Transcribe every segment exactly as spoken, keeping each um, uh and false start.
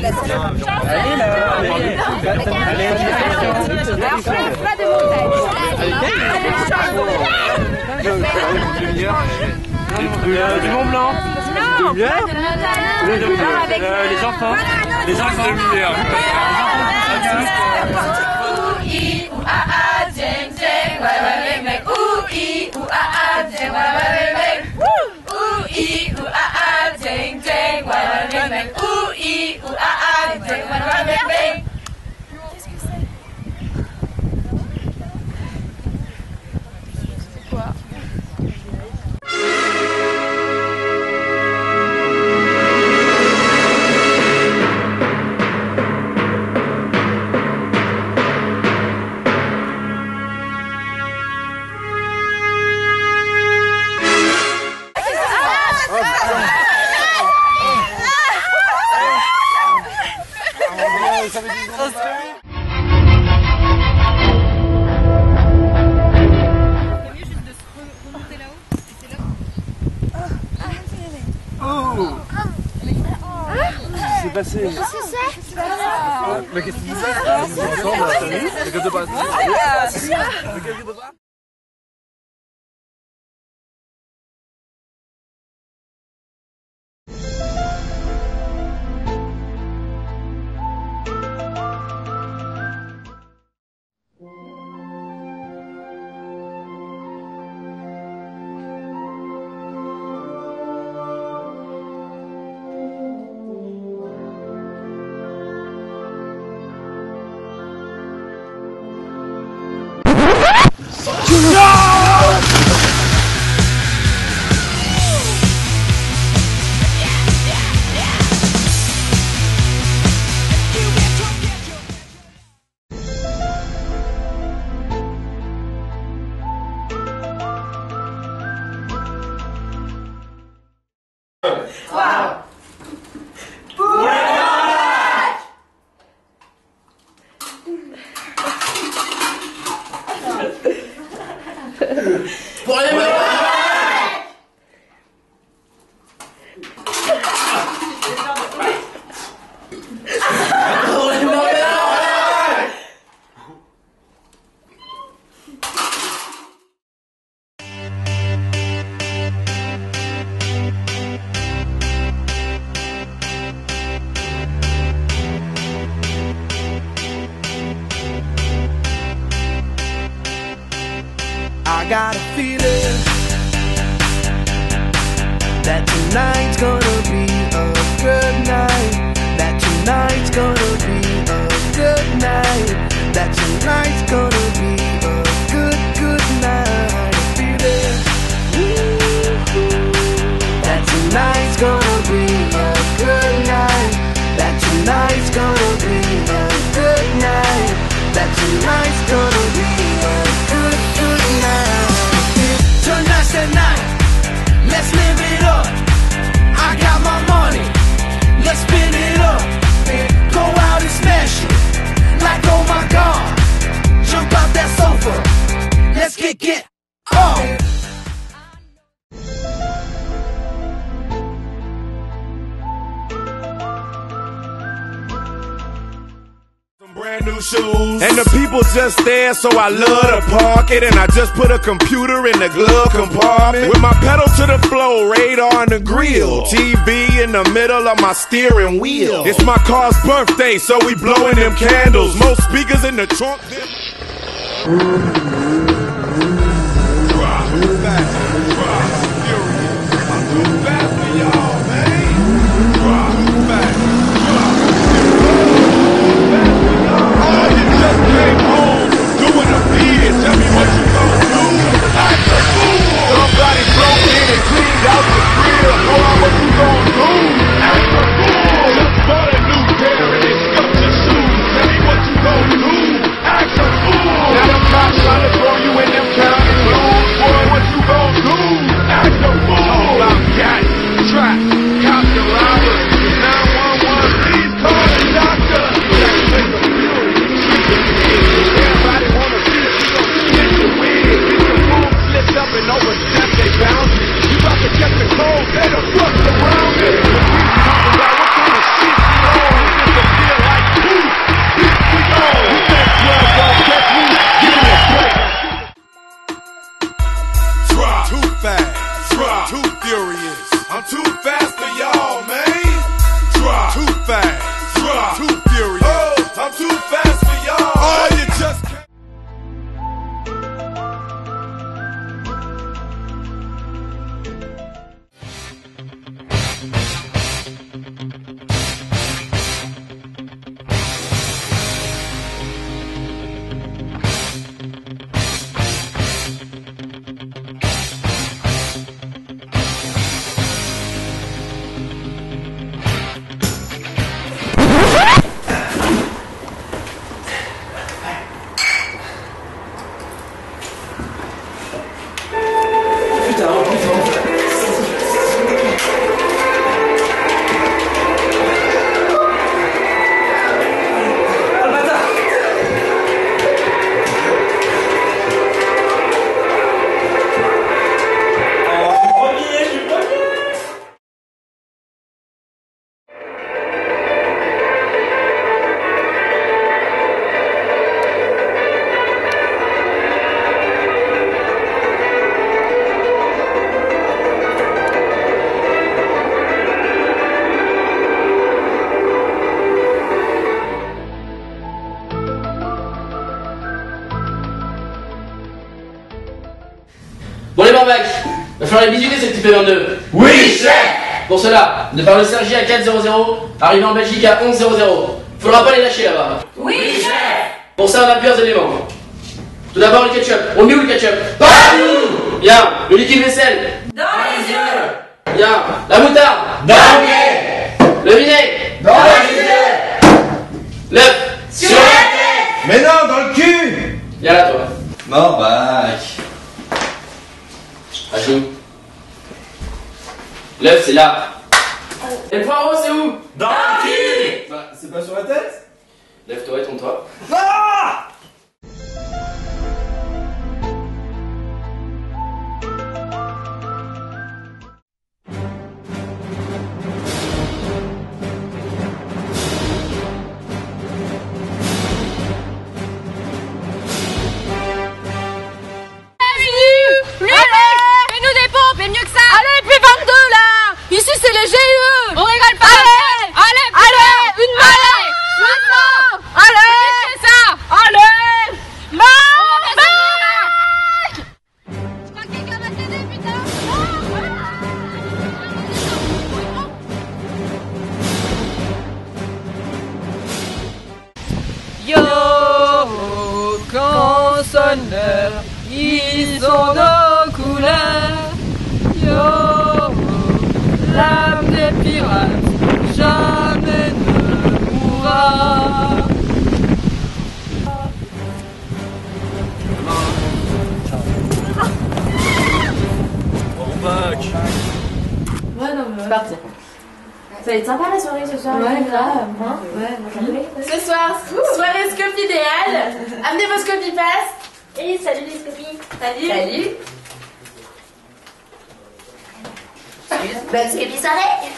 la scène. Allez là, allez. Alors, pas de montagne. Du Mont Blanc. Non, pas de montagne. Les enfants. Les enfants de lumière. C'est passé. Qu'est-ce que c'est? Mais qu'est-ce que c'est? Pour les mecs. I got a feeling that tonight's gonna be a good night. That tonight's gonna be a good night. That tonight's gonna be a good, good night. A feeling that tonight's gonna be a good night. That tonight's gonna be a good night. That tonight's gonna be a good, good night. Tonight's the night, let's live it up. I got my money, let's spin it up. Go out and smash it, like oh my god. Jump out that sofa, let's get get on. Brand new shoes, and the people just there, so I love to park it. And I just put a computer in the glove compartment with my pedal to the floor, radar on the grill, T V in the middle of my steering wheel. It's my car's birthday, so we blowing them candles. Most speakers in the trunk. Get the cold, they the fuck around it. What kind of shit you on? aurait bisuté ce petit P vingt-deux? Oui, chef. Pour cela, de par le Sergi à quatre zéro zéro, arrivé en Belgique à onze zéro zéro. Faudra pas les lâcher là-bas. Oui, chef. Pour ça, on a plusieurs éléments. Tout d'abord le ketchup. On met où le ketchup? Partout. Bien. Le liquide vaisselle? Dans les yeux. Bien. La moutarde? Dans le nez. Le vinaigre? Dans les yeux. L'œuf? Sur la tête. Mais non, dans le cul. Viens là, toi. Morbac. À genoux. L'œuf, c'est là. Et le poireau, c'est où? Dans le cul. Bah, c'est pas sur la tête? Lève-toi et tourne-toi. Ah. Fais-nous des pompes et mieux que ça. Allez, plus vingt-deux là. Ici c'est les G U E. On rigole pas. Allez, allez, allez, une main. Allez, maintenant. Allez, c'est ça. Allez, Marc. Je crois que quelqu'un va t'aider, putain. Yo, quand sonne l'heure, ils sont nos couleurs. Yo, l'âme des pirates, jamais ne mourra. Ouais, non, mais. C'est parti. Ça va être sympa la soirée ce soir. Ouais, grave. Hein ouais, moi Ce soir, soirée scope idéale. Amenez vos scopies pass. Et salut les scopies. Salut. Salut. Bonne scopie soirée.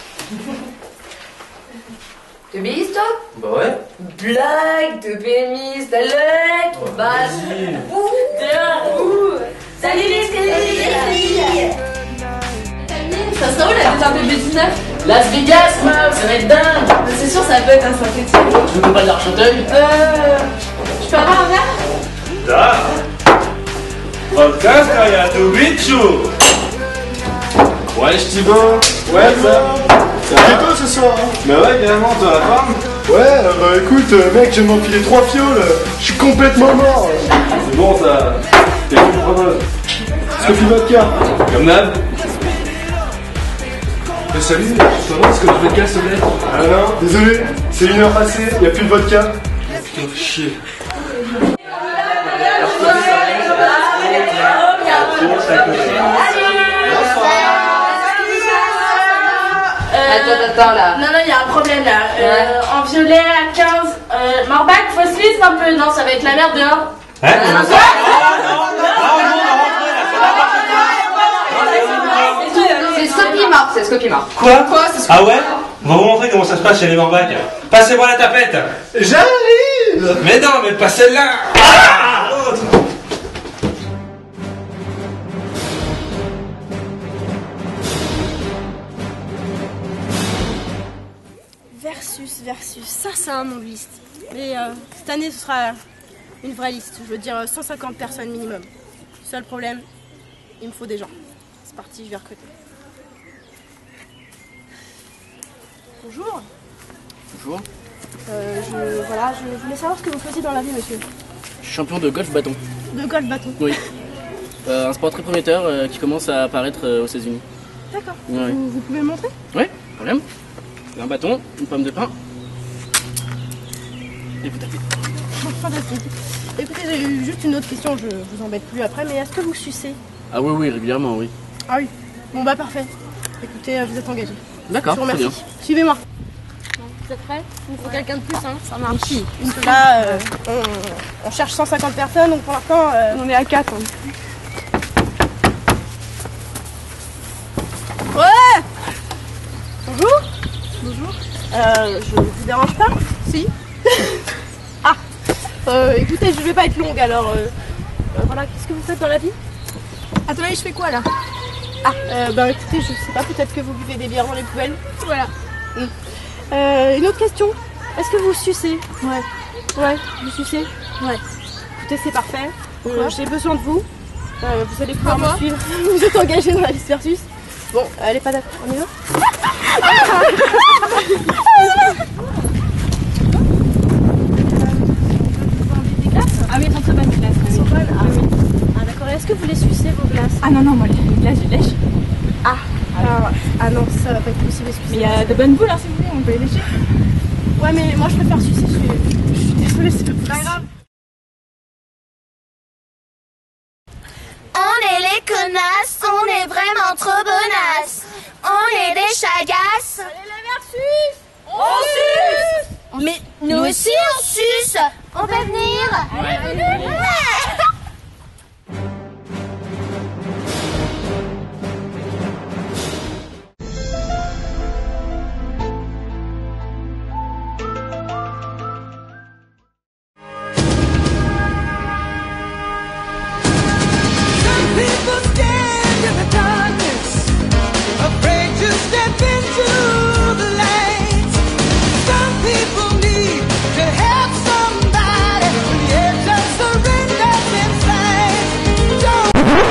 Te bénis toi? Bah ouais. Blague, te bénis, ta leg, basse. Ouh, ouh. Salut les scopies. Ça sent où la tête un peu dix-neuf? Las Vegas, meuf, ça va être dingue. C'est sûr, ça peut être un synthétique. Tu veux pas de l'Argenteuil? Euh. Je peux avoir un verre? Da. Podcast à Bichou. Ouais, Thibaut. Ouais, ça. C'est un gâteau ce soir, hein. Bah ouais, carrément, toi la femme. Ouais, euh, bah écoute, euh, mec, je viens de m'enfiler trois fioles, euh, je suis complètement mort. C'est bon ça. T'es qui me propose? Scopie vodka. Comme d'hab. Mais salut, je peux avoir ce que le vodka s'il te plaît? Ah non, désolé, c'est une heure passée, y'a plus de vodka. Putain, chier. Attends, attends là. Non, non, il y a un problème là. Euh, en violet à quinze. Euh, Morbac, faut se lisse un peu. Non, ça va être la merde dehors. Hein? C'est Scopie mort, c'est Scopie mort. Quoi? Ah ouais? On va vous montrer comment ça se passe chez les Morbac. Passez-moi la tapette. J'arrive. Mais non, mais pas celle-là. Ah, l'autre. Versus, versus, ça c'est un nom de liste. Mais euh, cette année ce sera une vraie liste, je veux dire cent cinquante personnes minimum. Seul problème, il me faut des gens. C'est parti, je vais recruter. Bonjour. Bonjour. Euh, je, voilà, je voulais savoir ce que vous faisiez dans la vie, monsieur. Je suis champion de golf bâton. De golf bâton. Oui. Euh, un sport très prometteur euh, qui commence à apparaître euh, aux États-Unis. D'accord. Ouais. Vous, vous pouvez me montrer? Oui, problème. Un bâton, une pomme de pain. Et vous tapez. Fantastique. Écoutez, j'ai eu juste une autre question, je vous embête plus après, mais est-ce que vous sucez? Ah oui, oui, régulièrement, oui. Ah oui. Bon bah parfait. Écoutez, euh, vous êtes engagé. D'accord, Je vous très remercie. bien. Suivez-moi. Vous êtes prêts? Il me faut quelqu'un de plus, hein. Ça marche. Parce que là, euh, on, on cherche cent cinquante personnes, donc pour l'instant, euh, on est à quatre. Hein. Ouais. Bonjour. Bonjour. Euh, je vous dérange pas? Si. Ah. Euh, écoutez, je vais pas être longue alors. Euh, euh, voilà, qu'est-ce que vous faites dans la vie? Attendez, je fais quoi là? Ah, euh, bah écoutez, je sais pas, peut-être que vous buvez des bières dans les poubelles. Voilà. Mm. Euh, une autre question. Est-ce que vous sucez? Ouais. Ouais, vous sucez? Ouais. Écoutez, c'est parfait. Euh, J'ai besoin de vous Euh, vous allez pouvoir me suivre. Vous êtes engagés dans la liste versus. Bon, elle est pas d'accord. On y va? Ah oui, elles sont très bonnes les glaces. Elles sont bonnes. Ah oui. Ah d'accord. Est-ce que vous les sucez vos glaces? Ah non, non, moi les glaces je lèche. Ah. Alors, ah non, ça va pas être possible. Mais il y a de bonnes boules, hein, si vous voulez, on peut les lécher. Ouais, mais moi je préfère sucer. Je suis, je suis désolée, c'est pas grave. On est les connasses, on est vraiment trop bonasses. On est des chagasses. Allez, la versus! On suce! Mais nous aussi on suce. On peut venir? Ouais. People stand in the darkness, afraid to step into the light. Some people need to have somebody when the edge of surrender's inside. Don't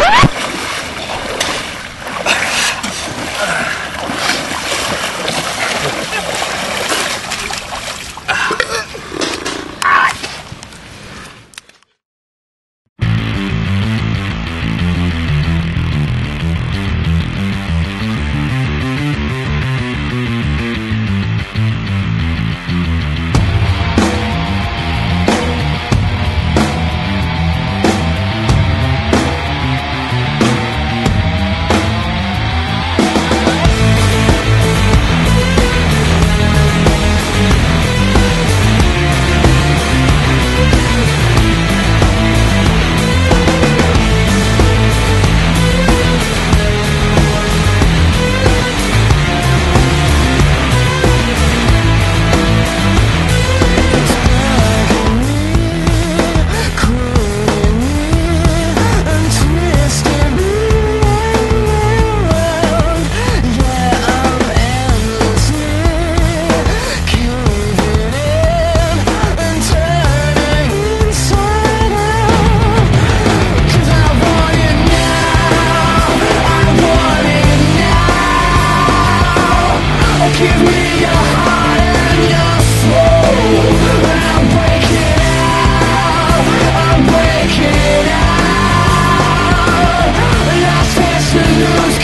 give me your heart and your soul. I'll break it out, I'll break it out. Lost, fast, and lose.